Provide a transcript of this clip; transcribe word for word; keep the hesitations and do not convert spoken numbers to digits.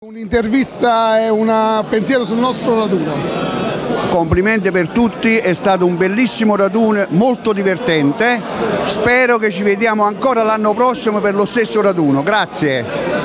Un'intervista e un pensiero sul nostro raduno. Complimenti per tutti, è stato un bellissimo raduno, molto divertente. Spero che ci vediamo ancora l'anno prossimo per lo stesso raduno. Grazie.